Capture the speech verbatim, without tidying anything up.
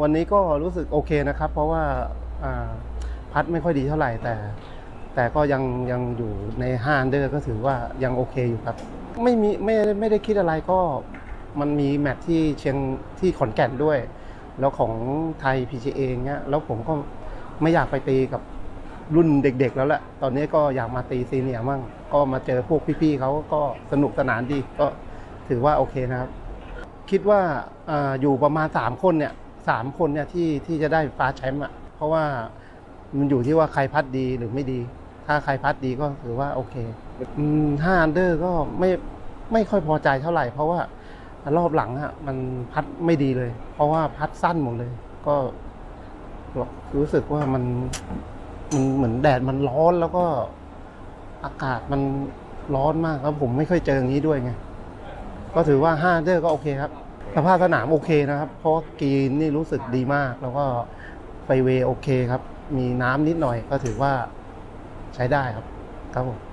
วันนี้ก็รู้สึกโอเคนะครับเพราะว่าพัดไม่ค่อยดีเท่าไหร่แต่แต่ก็ยังยังอยู่ในห้าอันเดอร์ก็ถือว่ายังโอเคอยู่ครับไม่มีไม่ไม่ได้คิดอะไรก็มันมีแมตช์ที่เชียงที่ขอนแก่นด้วยแล้วของไทย พี จี เอ เงี้ยแล้วผมก็ไม่อยากไปตีกับรุ่นเด็กๆแล้วแหละตอนนี้ก็อยากมาตีซีเนียร์มั่งก็มาเจอพวกพี่ๆเขาก็สนุกสนานดีก็ถือว่าโอเคนะครับคิดว่า อ, อยู่ประมาณสามคนเนี่ยสามคนเนี่ยที่ที่จะได้ฟ้าแชมป์อ่ะเพราะว่ามันอยู่ที่ว่าใครพัดดีหรือไม่ดีถ้าใครพัดดีก็ถือว่าโอเคห้าอันเดอร์ก็ไม่ไม่ค่อยพอใจเท่าไหร่เพราะว่ารอบหลังอ่ะมันพัดไม่ดีเลยเพราะว่าพัดสั้นหมดเลยก็รู้สึกว่ามันมันเหมือนแดดมันร้อนแล้วก็อากาศมันร้อนมากแล้วผมไม่ค่อยเจออย่างนี้ด้วยไงก็ถือว่าห้าอันเดอร์ก็โอเคครับสภาพสนามโอเคนะครับเพราะกรีนนี่รู้สึกดีมากแล้วก็ไฟเวย์โอเคครับมีน้ำนิดหน่อยก็ถือว่าใช้ได้ครับครับผม